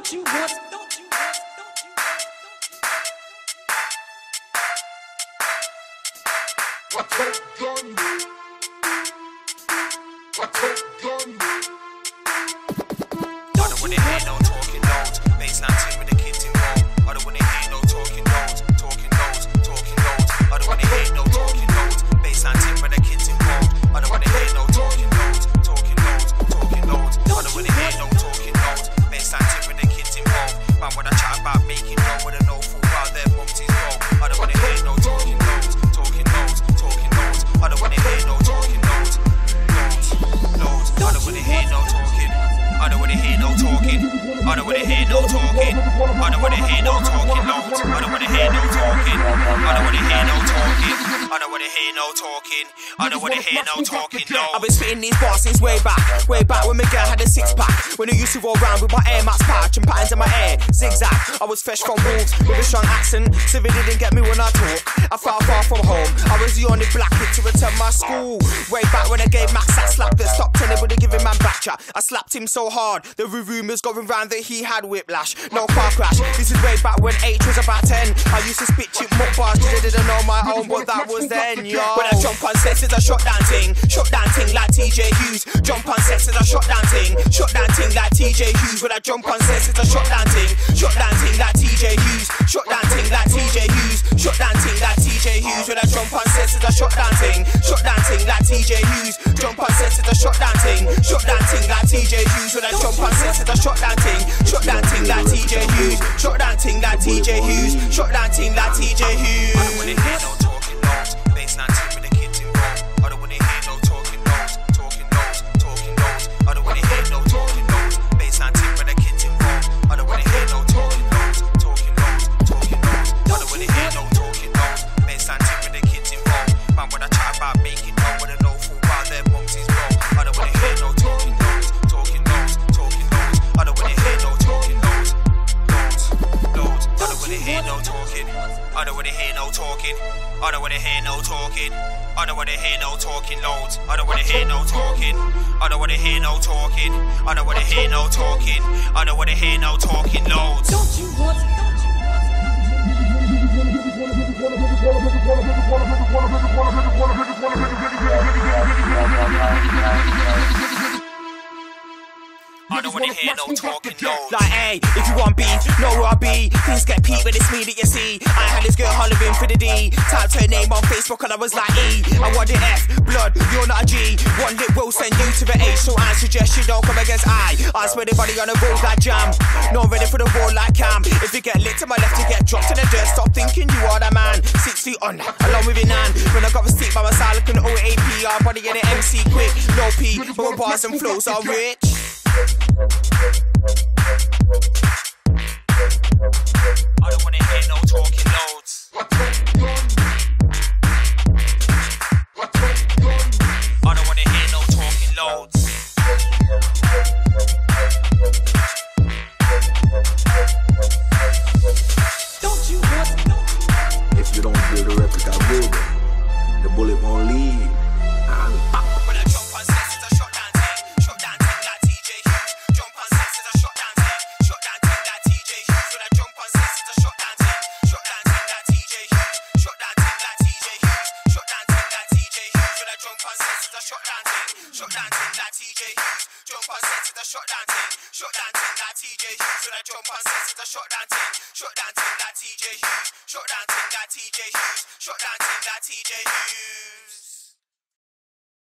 Don't you want? What take gun? What take gun? I don't wanna hear no talking loads. Baseline team with the kids involved. I don't wanna hear no talking loads. Talking loads, talking loads. I don't wanna hear no talking loads. Baseline team with the kids involved. I don't wanna hear no talking loads. Talking loads, talking loads. I don't wanna hear no talking loads. Baseline team with the kids involved. Man, when I chat about making no, with a no full crowd, their mumsies go. I don't wanna hear no talking loads. Talking loads, talking loads. I don't wanna hear no talking loads. Loads, I don't wanna hear no talking. I don't wanna hear no talking. I don't wanna hear no talking. I don't wanna hear no talking loads. I don't wanna hear no talking. I don't wanna hear no talking. I don't wanna hear no talking. I don't wanna hear no talking loads. I've been spitting these bars since way back when Miguel had a six-pack. When I used to roll around with my Air Max patch and patterns in my hair, zigzag. I was fresh from Wolves with a strong accent, so they didn't get me when I talk. I felt far from home. I was the only black kid to attend my school. Way back when I gave Max that slap that stopped anybody giving man back chat. I slapped him so hard, the rumours going round that he had whiplash. No car crash. This is way back when H was about 10. I used to spit chip muck bars, cause I didn't know my own, but that was then, yo. When I jump on sets, it's a shot down ting like TJ Hughes. Jump on sets, it's a shot down ting like TJ Hughes. When I jump on sets, it's a shot down ting like TJ Hughes. Shot down ting like TJ Hughes. Shot down ting like TJ Hughes. When I jump on sets, it's a shot down ting like TJ Hughes. Jump on sets, it's a shot down ting like TJ Hughes. When I jump on sets, it's a shot down ting like TJ Hughes. Shot down ting like TJ Hughes. Shot down ting like TJ Hughes. I don't wanna hear no talking loads. Baseline team with the kids involved. I don't wanna hear no talking loads. Talking loads, talking loads. I don't wanna hear no talking loads. Baseline team with the kids involved. I don't wanna hear no talking loads. Talking loads, talking loads. I don't wanna hear no talking loads. Baseline team with the kids involved. Man, when I chat about making no, with a no full crowd, their mumsies go. I don't wanna hear no talking loads. Talking loads, talking loads. I don't wanna hear no talking loads. Loads. I don't wanna hear no talking. I don't wanna hear no talking. I don't wanna hear no talking. I don't wanna hear no talking loads. I don't wanna hear no talking. I don't wanna hear no talking. I don't wanna hear no talking. I don't wanna hear no talking loads. Don't you want? I don't wanna hear no talking loads. Like, hey, if you want beef, know where I be. Things get peaked when it's me that you see. I had this girl hollering for the D. Typed her name on Facebook and I was like E. I want the F, blood, you're not a G. One lip will send you to the H, so I suggest you don't come against I swear the body on the road like jam. Not ready for the ball like Cam. If you get lit to my left, you get dropped in the dirt. Stop thinking you are the man. 6 feet on, along with your nan. When I got the stick by my side, looking OAP, our body in the MC quick. No P, but my bars and flows are rich. I don't wanna hear no talking loads. What take gun? What take gun? I don't wanna hear no talking loads. Don't you want? If you don't build a replica building, the bullet won't leave. When I jump on sets, it's a shot down ting like TJ Hughes. Jump on sets, it's a shot down ting like TJ Hughes. When I jump on sets, it's a shot down ting like TJ Hughes. Shot down ting like TJ Hughes. Shot down ting like TJ Hughes. When I jump on sets, it's a shot down ting like TJ Hughes. Jump on sets, it's a shot down ting like TJ Hughes. When I jump on sets, it's a shot down ting like TJ Hughes. Shot down ting like TJ Hughes. Shot down ting like TJ Hughes.